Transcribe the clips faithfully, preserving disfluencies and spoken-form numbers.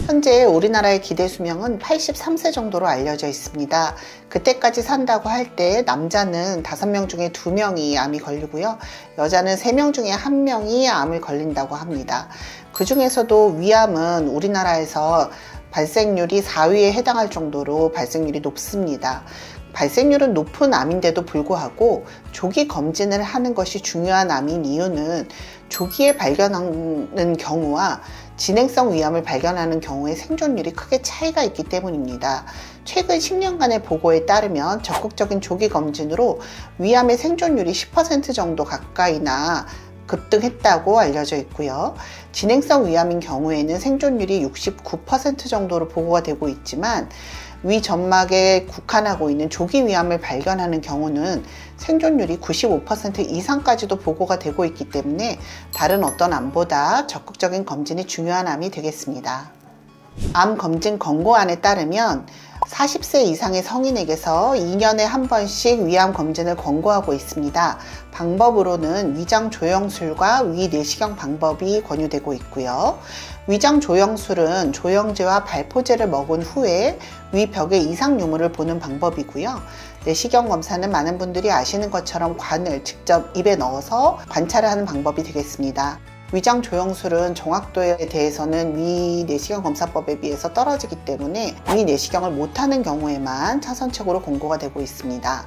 현재 우리나라의 기대 수명은 팔십삼 세 정도로 알려져 있습니다. 그때까지 산다고 할 때 남자는 다섯 명 중에 두 명이 암이 걸리고요. 여자는 세 명 중에 한 명이 암을 걸린다고 합니다. 그 중에서도 위암은 우리나라에서 발생률이 사 위에 해당할 정도로 발생률이 높습니다. 발생률은 높은 암인데도 불구하고 조기 검진을 하는 것이 중요한 암인 이유는 조기에 발견하는 경우와 진행성 위암을 발견하는 경우의 생존율이 크게 차이가 있기 때문입니다. 최근 십 년간의 보고에 따르면 적극적인 조기 검진으로 위암의 생존율이 십 퍼센트 정도 가까이나 급등했다고 알려져 있고요. 진행성 위암인 경우에는 생존율이 육십구 퍼센트 정도로 보고가 되고 있지만 위 점막에 국한하고 있는 조기 위암을 발견하는 경우는 생존율이 구십오 퍼센트 이상까지도 보고가 되고 있기 때문에 다른 어떤 암보다 적극적인 검진이 중요한 암이 되겠습니다. 암 검진 권고안에 따르면 사십 세 이상의 성인에게서 이 년에 한 번씩 위암 검진을 권고하고 있습니다. 방법으로는 위장 조영술과 위 내시경 방법이 권유되고 있고요. 위장 조영술은 조영제와 발포제를 먹은 후에 위 벽의 이상 유무를 보는 방법이고요. 내시경 검사는 많은 분들이 아시는 것처럼 관을 직접 입에 넣어서 관찰을 하는 방법이 되겠습니다. 위장 조영술은 정확도에 대해서는 위 내시경 검사법에 비해서 떨어지기 때문에 위 내시경을 못하는 경우에만 차선책으로 권고가 되고 있습니다.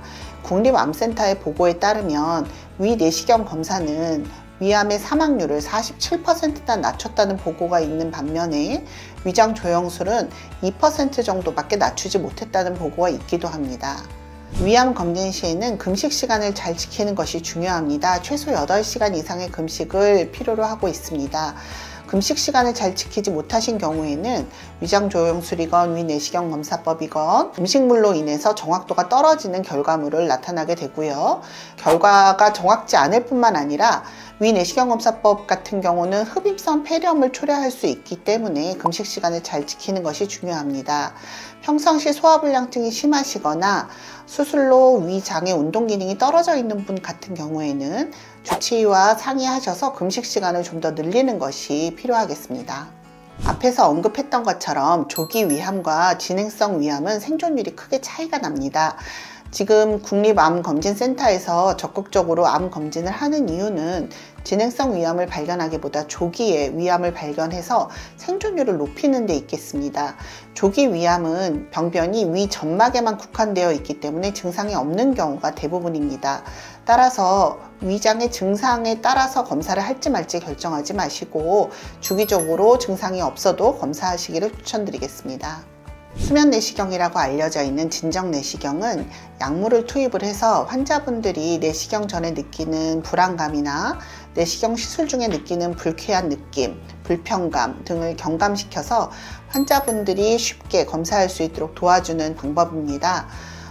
국립암센터의 보고에 따르면 위 내시경 검사는 위암의 사망률을 사십칠 퍼센트나 낮췄다는 보고가 있는 반면에 위장 조영술은 이 퍼센트 정도밖에 낮추지 못했다는 보고가 있기도 합니다. 위암 검진 시에는 금식 시간을 잘 지키는 것이 중요합니다. 최소 여덟 시간 이상의 금식을 필요로 하고 있습니다. 금식 시간을 잘 지키지 못하신 경우에는 위장 조영술이건 위 내시경 검사법이건 음식물로 인해서 정확도가 떨어지는 결과물을 나타나게 되고요. 결과가 정확지 않을 뿐만 아니라 위 내시경 검사법 같은 경우는 흡입성 폐렴을 초래할 수 있기 때문에 금식 시간을 잘 지키는 것이 중요합니다. 평상시 소화불량증이 심하시거나 수술로 위장의 운동 기능이 떨어져 있는 분 같은 경우에는 주치의와 상의하셔서 금식 시간을 좀 더 늘리는 것이 필요하겠습니다. 앞에서 언급했던 것처럼 조기 위암과 진행성 위암은 생존율이 크게 차이가 납니다. 지금 국립암검진센터에서 적극적으로 암 검진을 하는 이유는 진행성 위암을 발견하기보다 조기에 위암을 발견해서 생존율을 높이는 데 있겠습니다. 조기 위암은 병변이 위 점막에만 국한되어 있기 때문에 증상이 없는 경우가 대부분입니다. 따라서 위장의 증상에 따라서 검사를 할지 말지 결정하지 마시고 주기적으로 증상이 없어도 검사하시기를 추천드리겠습니다. 수면 내시경이라고 알려져 있는 진정 내시경은 약물을 투입을 해서 환자분들이 내시경 전에 느끼는 불안감이나 내시경 시술 중에 느끼는 불쾌한 느낌, 불편감 등을 경감시켜서 환자분들이 쉽게 검사할 수 있도록 도와주는 방법입니다.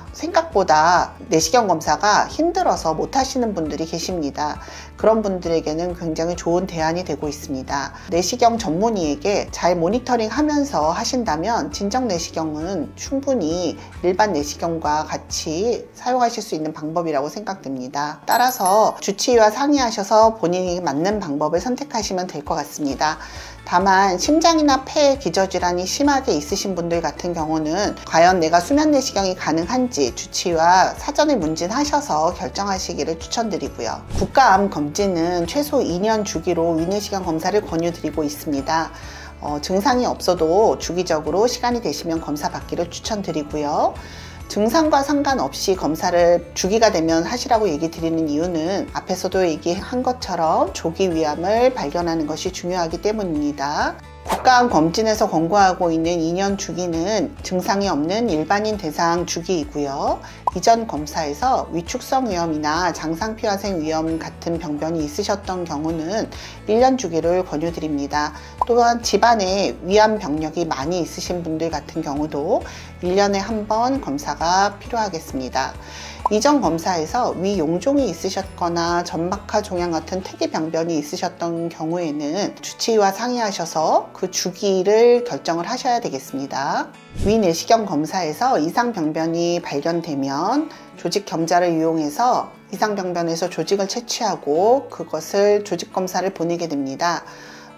생각보다 내시경 검사가 힘들어서 못하시는 분들이 계십니다. 그런 분들에게는 굉장히 좋은 대안이 되고 있습니다. 내시경 전문의에게 잘 모니터링 하면서 하신다면 진정 내시경은 충분히 일반 내시경과 같이 사용하실 수 있는 방법이라고 생각됩니다. 따라서 주치의와 상의하셔서 본인이 맞는 방법을 선택하시면 될 것 같습니다. 다만 심장이나 폐 기저질환이 심하게 있으신 분들 같은 경우는 과연 내가 수면 내시경이 가능한지 주치의와 사전에 문진하셔서 결정하시기를 추천드리고요. 국가암 검진은 최소 이 년 주기로 위내시경 검사를 권유드리고 있습니다. 어, 증상이 없어도 주기적으로 시간이 되시면 검사 받기를 추천드리고요. 증상과 상관없이 검사를 주기가 되면 하시라고 얘기 드리는 이유는 앞에서도 얘기한 것처럼 조기 위암을 발견하는 것이 중요하기 때문입니다. 국가암 검진에서 권고하고 있는 이 년 주기는 증상이 없는 일반인 대상 주기이고요. 이전 검사에서 위축성 위염이나 장상피화생 위염 같은 병변이 있으셨던 경우는 일 년 주기를 권유드립니다. 또한 집안에 위암 병력이 많이 있으신 분들 같은 경우도 일 년에 한 번 검사가 필요하겠습니다. 이전 검사에서 위 용종이 있으셨거나 점막하 종양 같은 특이 병변이 있으셨던 경우에는 주치의와 상의하셔서 그 주기를 결정을 하셔야 되겠습니다. 위 내시경 검사에서 이상 병변이 발견되면 조직 겸자를 이용해서 이상 병변에서 조직을 채취하고 그것을 조직 검사를 보내게 됩니다.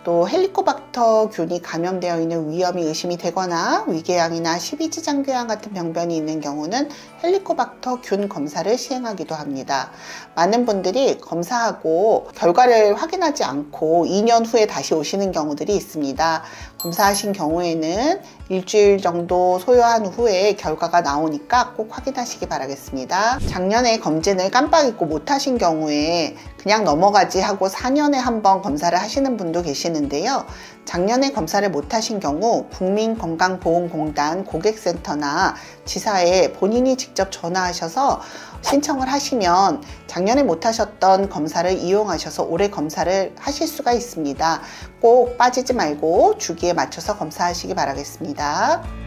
또 헬리코박터균이 감염되어 있는 위험이 의심이 되거나 위궤양이나 십이지장궤양 같은 병변이 있는 경우는 헬리코박터균 검사를 시행하기도 합니다. 많은 분들이 검사하고 결과를 확인하지 않고 이 년 후에 다시 오시는 경우들이 있습니다. 검사하신 경우에는 일주일 정도 소요한 후에 결과가 나오니까 꼭 확인하시기 바라겠습니다. 작년에 검진을 깜빡 잊고 못하신 경우에 그냥 넘어가지 하고 사 년에 한 번 검사를 하시는 분도 계시는데요. 작년에 검사를 못하신 경우 국민건강보험공단 고객센터나 지사에 본인이 직접 전화하셔서 신청을 하시면 작년에 못하셨던 검사를 이용하셔서 올해 검사를 하실 수가 있습니다. 꼭 빠지지 말고 주기에 맞춰서 검사하시기 바라겠습니다.